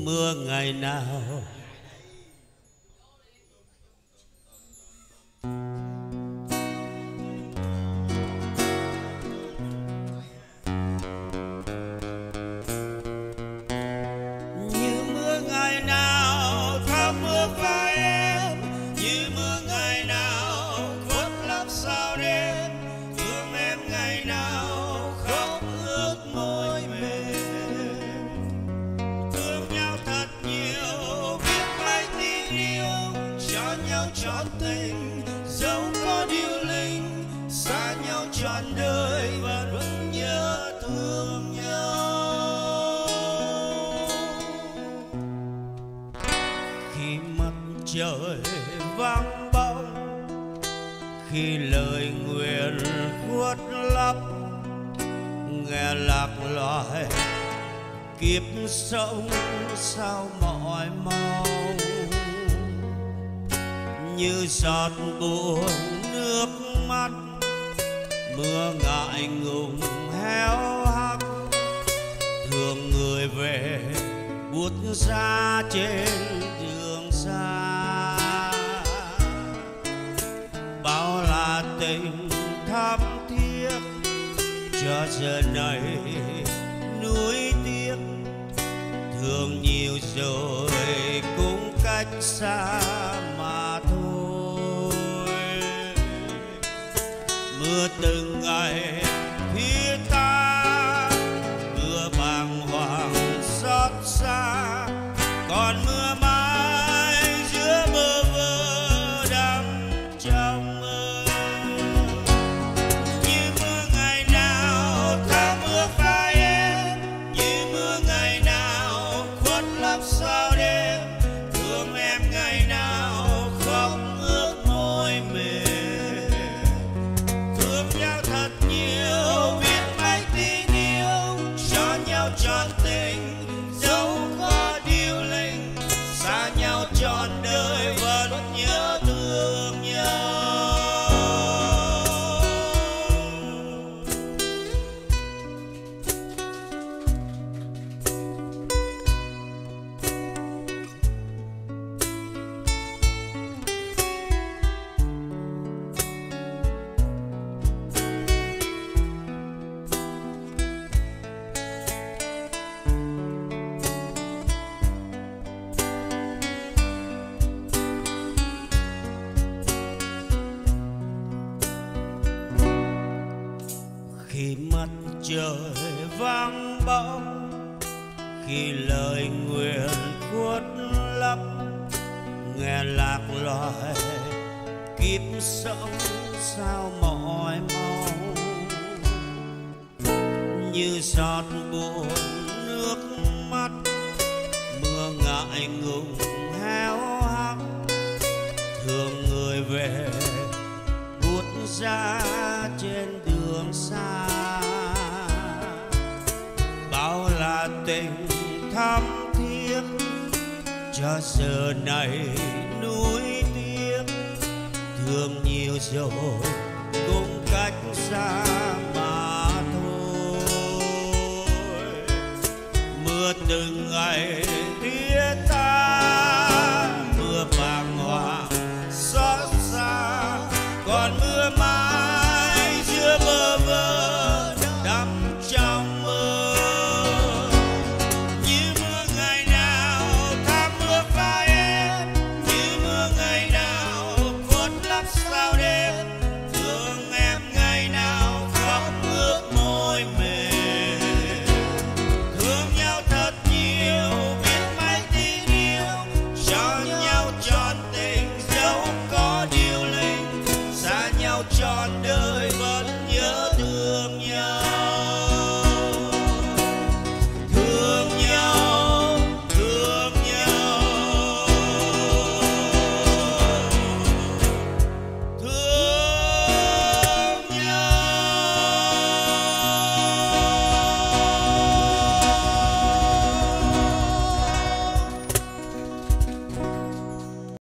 mưa ngày nào. Như mưa ngày nào thắm mưa vai em, như mưa ngày nào khuất lấp sao đêm, thương em ngày nào khóc ướt môi mềm. Thương nhau thật nhiều, biết mấy tình yêu, cho nhau trọn tình, dẫu có điều linh, xa nhau trọn đời vẫn nhớ thương nhau. Khi mặt trời vắng bóng, khi lời nguyện khuất lấp, nghe lạc loài kiếp sống sao mỏi mong. Như giọt buồn nước mắt, mưa ngại ngùng héo hắt, thương người về buốt ra trên đường xa. Bao là tình thắm thiết, cho giờ này nuối tiếc, thương nhiều rồi cũng cách xa mà thôi. Mưa từng ngày phía ta, mưa bàng hoàng xót xa, còn mưa mãi giữa bơ vơ đắm trong mơ. Như mưa ngày nào thắm ướt vai em, như mưa ngày nào khuất lấp sao đêm, thương em ngày nào khóc ướt môi mềm. Thương nhau thật nhiều, biết mấy tình yêu, cho nhau trọn tình, dẫu có điều linh, xa nhau trọn đời vẫn nhớ thương nhau. Khi mặt trời vắng bóng, khi lời nguyện khuất lấp, nghe lạc loài kiếp sống sao mỏi mong. Như giọt buồn nước mắt, mưa ngại ngùng héo hắt, thương người về buốt ra trên đường xa. Bao là tình thắm thiết, cho giờ này nuối tiếc, thương nhiều rồi cũng cách xa mà thôi. Mưa từng